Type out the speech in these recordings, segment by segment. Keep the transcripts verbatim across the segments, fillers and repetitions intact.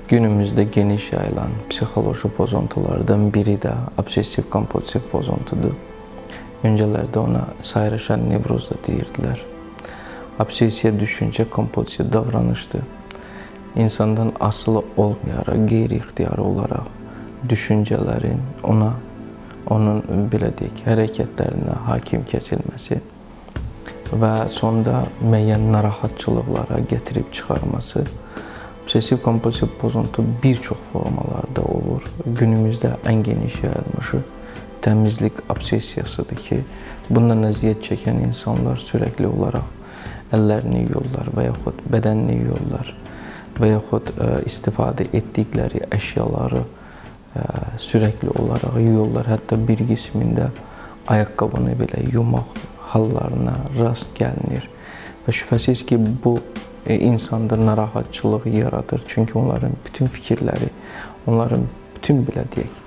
Günümüzdə geniş yayılan psixoloji pozuntulardan biri də obsessiv-kompulsiv pozuntudur. Öncələrdə ona sayrışan nevroz da deyirdilər. Obsessiya düşüncə, kompulsiv davranışdır. İnsandan asılı olmayaraq, qeyri-ixtiyari olaraq düşüncələrin ona, onun belə deyək, hərəkətlərinə hakim keçilməsi və sonda müəyyən narahatçılıqlara gətirib çıxarması. Obsessiv-kompulsiv pozuntu bir çox formalarda olur. Günümüzdə ən geniş yayılmışı təmizlik obsessiyasıdır ki, bundan əziyyət çəkən insanlar sürəkli olaraq əllərini yuyurlar və yaxud bədənini yuyurlar və yaxud istifadə etdikləri əşyaları sürəkli olaraq yuyurlar. Hətta bir qismində ayaqqabını belə yumaq hallarına rast gəlinir və şübhəsiz ki, bu insanda narahatçılıq yaradır. Çünki onların bütün fikirləri, onların bütün belə deyək,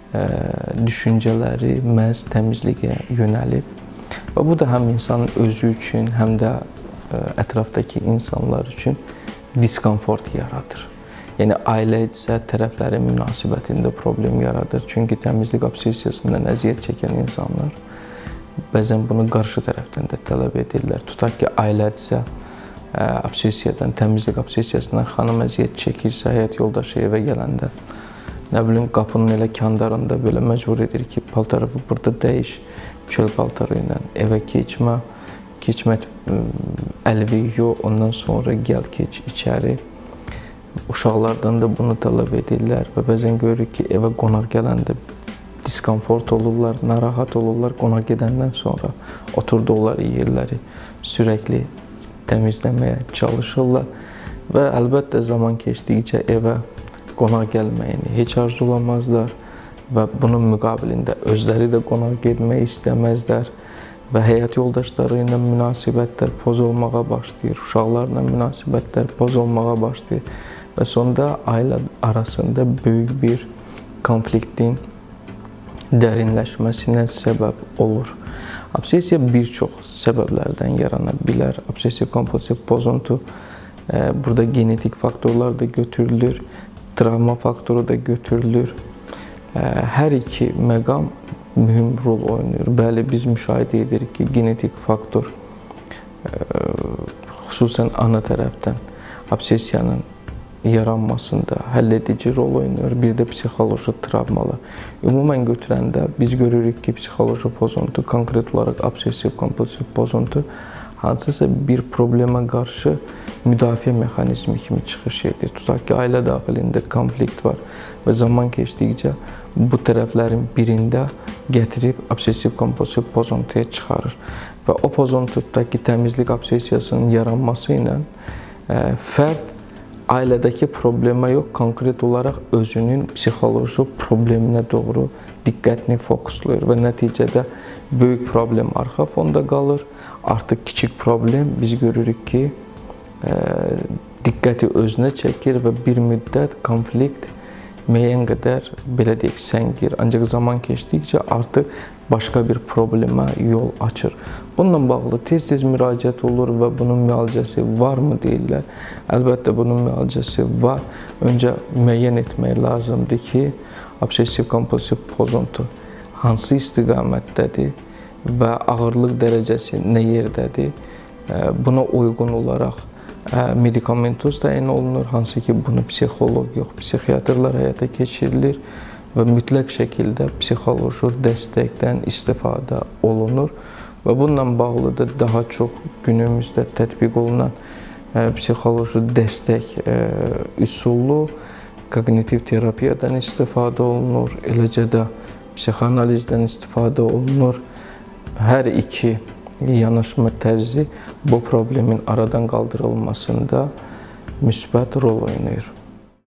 düşüncələri məhz təmizliyə yönəlib və bu da həm insanın özü üçün, həm də ətrafdakı insanlar üçün diskomfort yaradır. Yəni, ailə isə tərəflərin münasibətində problem yaradır. Çünki təmizlik obsessiyasından əziyyət çəkən insanlar bəzən bunu qarşı tərəfdən də tələb edirlər. Tutaq ki, ailədirsə, obsessiyadan, təmizlik obsessiyasından xanım əziyyət çəkirsə, həyat yoldaşı evə gələndə, nə bilim, qapının elə kəndarında belə məcbur edir ki, paltarı burada dəyiş, çöl paltarı ilə evə keçmə, keçmək əlvi yox, ondan sonra gəl keç içəri. Uşaqlardan da bunu tələb edirlər və bəzən görürük ki, evə qonaq gələndə diskomfort olurlar, narahat olurlar. Qonaq gedəndən sonra oturduqları yerləri sürəkli təmizləməyə çalışırlar və əlbəttə zaman keçdikcə evə qonaq gəlməyini heç arzulamazlar və bunun müqabilində özləri də qonaq getmək istəməzlər və həyat yoldaşları ilə münasibətlər pozulmağa başlayır, uşaqlarla münasibətlər pozulmağa başlayır və sonda ailə arasında böyük bir konfliktin dərinləşməsinə səbəb olur. Obsessiya bir çox səbəblərdən yarana bilər. Obsessiv-kompulsiv pozuntu, burada genetik faktorlar da götürülür, travma faktoru da götürülür. Hər iki məqam mühüm rol oynayır. Bəli, biz müşahidə edirik ki, genetik faktor, xüsusən ana tərəfdən obsessiyanın yaranmasında həlledici rol oynayır, bir də psixoloji travmalar. Ümumən götürəndə biz görürük ki, psixoloji pozuntu, konkret olaraq obsessiv-kompulsiv pozuntu hansısa bir problemə qarşı müdafiə mexanizmi kimi çıxış edir. Tutaq ki, ailə daxilində konflikt var və zaman keçdikcə bu tərəflərin birində gətirib obsessiv-kompulsiv pozuntuya çıxarır və o pozuntu, tutaq ki, təmizlik obsessiyasının yaranması ilə fərd ailədəki problemə yox, konkret olaraq özünün psixoloji probleminə doğru diqqətini fokuslayır və nəticədə böyük problem arxa fonda qalır. Artıq kiçik problem biz görürük ki, diqqəti özünə çəkir və bir müddət konflikt müəyyən qədər, belə deyək, səngir. Ancaq zaman keçdikcə artıq başqa bir problemə yol açır. Bununla bağlı tez-tez müraciət olur və bunun müalicəsi varmı deyirlər. Əlbəttə, bunun müalicəsi var. Öncə müəyyən etmək lazımdır ki, obsessiv-kompulsiv pozuntu hansı istiqamətdədir və ağırlıq dərəcəsi nə yerdədir. Buna uyğun olaraq medikamentoz təyin olunur, hansı ki, bunu psixoloq yox, psixiatrlar həyata keçirilir və mütləq şəkildə psixoloji dəstəkdən istifadə olunur və bununla bağlı da daha çox günümüzdə tətbiq olunan psixoloji dəstək üsulu kognitiv terapiyadan istifadə olunur, eləcə də psixoanalizdən istifadə olunur. Hər iki yanaşma tərzi bu problemin aradan qaldırılmasında müsbət rol oynayır.